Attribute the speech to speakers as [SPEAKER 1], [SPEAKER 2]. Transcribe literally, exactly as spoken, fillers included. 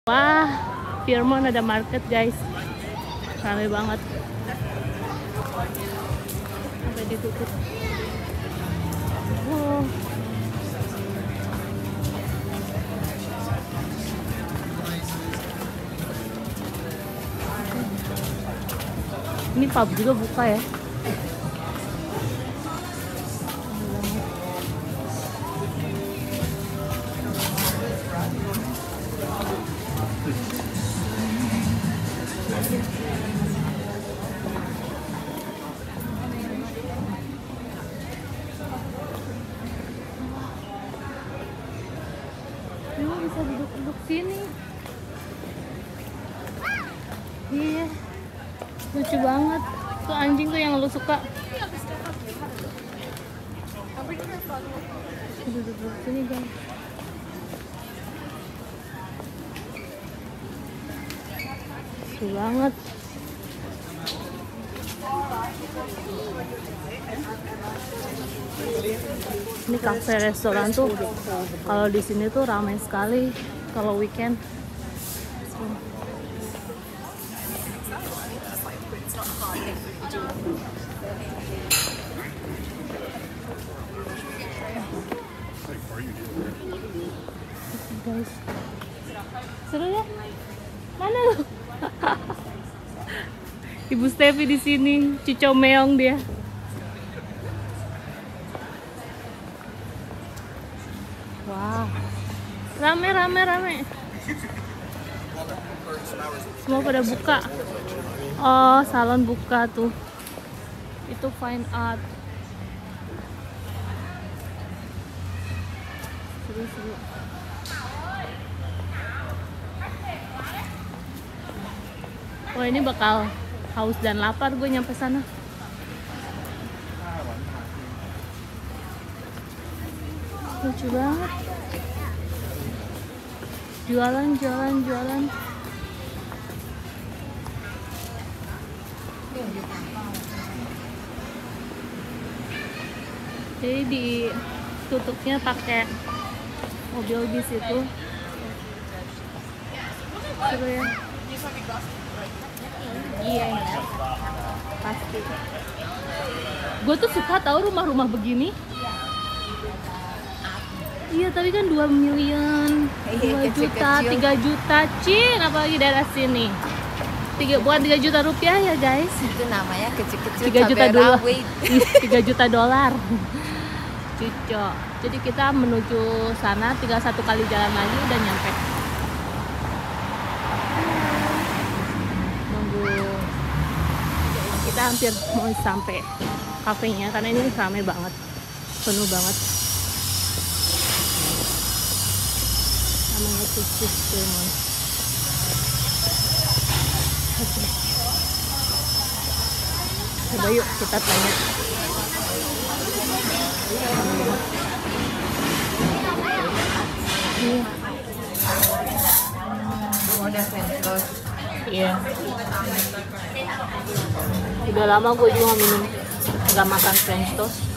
[SPEAKER 1] Wah, Fairmont ada market guys, ramai banget sampai ditutup. Oh. Ini pub juga buka ya. Lu bisa duduk-duduk sini. Iya, lucu banget. Tuh anjing tuh yang lu suka. Duduk-duduk sini guys. Lucu banget. Ini kafe restoran tuh kalau di sini tuh ramai sekali kalau weekend. Guys, seru ya? Mana lu? Ibu Steffi di sini, cucok meong dia. Wah, rame rame rame. Semua pada buka. Oh, salon buka tuh. Itu fine art. Seru-seru. Oh, ini bakal haus dan lapar gue nyampe sana. Lucu banget. Jualan, jualan, jualan. Jadi ditutupnya pakai mobil bis itu. Seru ya. Iya, pasti. Gue tuh suka tahu rumah-rumah begini. Iya, tapi kan dua miliar, dua juta, tiga juta, cin, apalagi daerah sini. Tiga, bukan tiga juta rupiah ya guys.
[SPEAKER 2] Itu namanya kecil-kecil.
[SPEAKER 1] Tiga juta dolar. Tiga juta dolar. Cucok. Jadi kita menuju sana, tinggal satu kali jalan lagi udah nyampe. Kita hampir mau sampai kafenya karena ini ramai banget, penuh banget. Namanya Tutus Fairmont. Oke. Coba yuk kita tanya. Iya.
[SPEAKER 2] Ada French toast.
[SPEAKER 1] Iya. Udah lama gue juga minum, nggak makan French toast.